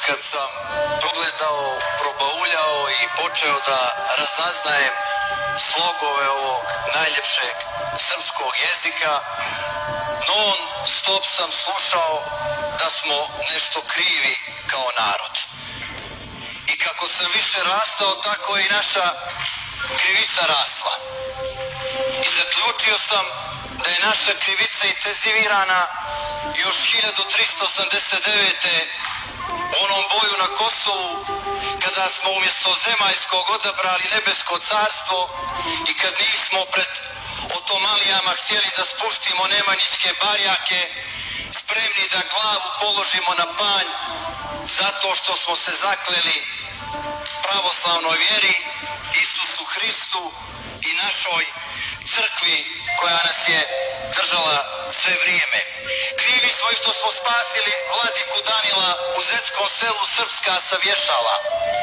kad sam pogledao, probauljao i počeo da razaznajem slogove ovog najljepšeg srpskog jezika, non stop sam slušao da smo nešto krivi kao narod. I kako sam više rastao, tako je i naša krivica rasla. I zaključio sam da je naša krivica intenzivirana još 1389. u onom boju na Kosovu, kada smo umjesto zemaljskog odabrali nebesko carstvo i kad nismo pred otomalijama htjeli da spuštimo nemanjićke barjake, spremni da glavu položimo na panj, zato što smo se zakleli pravoslavnoj vjeri, Isusu Hristu i našoj crkvi koja nas je držala sve vrijeme. Krivi smo i što smo spasili vladiku Danila u Zetskom selu Srpska sa vješala.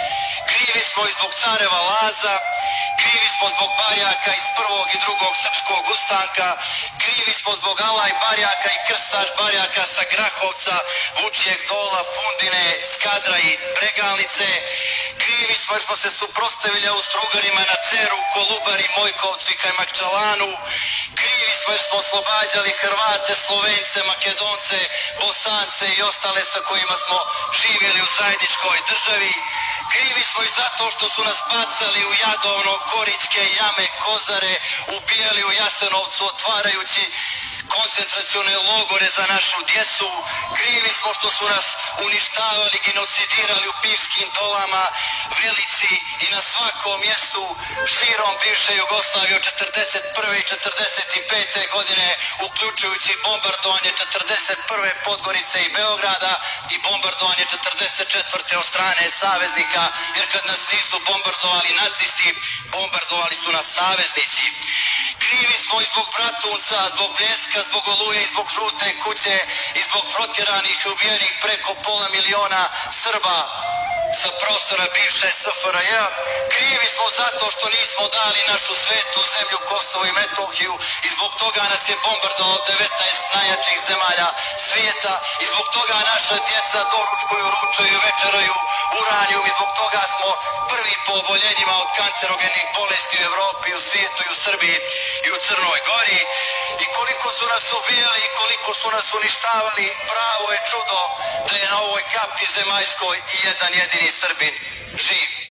Krivi smo i zbog careva Laza, krivi smo zbog barjaka iz prvog i drugog srpskog ustanka, krivi smo zbog Alaj barjaka i krstaš barjaka sa Grahovca, Vučijeg Dola, Fundine, Skadra i Bregalnice, krivi smo jer smo se suprotstavili Austrougarima na Ceru, Kolubari, Mojkovcu i Kajmakčalanu, krivi smo jer smo oslobađali Hrvate, Slovence, Makedonce, Bosance i ostale sa kojima smo živjeli u zajedničkoj državi. Krivi smo i zato što su nas bacali u Jadovno, Korićke jame, Kozare, ubijali u Jasenovcu otvarajući koncentracione logore za našu djecu. Krivi smo što su nas uništavali, genocidirali u Pivskim dolama, Velici i na svakom mjestu širom bivše Jugoslavije od 1941. i 1945. godine, uključujući bombardovanje 1941. Podgorice i Beograda i bombardovanje 1944. od strane saveznika, jer kad nas nisu bombardovali nacisti, bombardovali su nas saveznici. Krivi smo i zbog Bratunca, zbog Bljeska, zbog Oluje i zbog Žute kuće i zbog protjeranih i ubijenih preko 500.000 Srba sa prostora bivše SFRJ. Krivi smo zato što nismo dali našu svetu zemlju Kosovo i Metohiju i zbog toga nas je bombardovalo 19 najjačih zemalja svijeta i zbog toga naša djeca doručkuju, ručaju, večeraju uranijum i zbog toga smo prvi po oboljenjima od kancerogenih bolesti u Evropi, u svijetu i u Srbiji i u Crnoj Gori. I koliko su nas ubijali i koliko su nas uništavali, pravo je čudo da je na ovoj kapi zemaljskoj i jedan jedini Srbin živ.